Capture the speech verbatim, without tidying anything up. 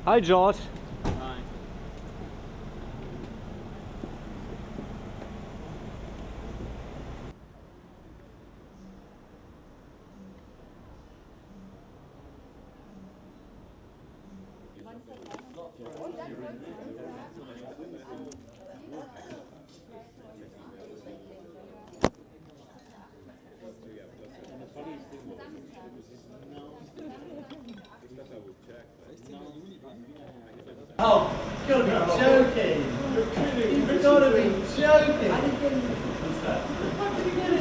Hi, George. Hi. Oh, you've got to be joking! You've got to be joking! I didn't get it. What's that? Where did you get it?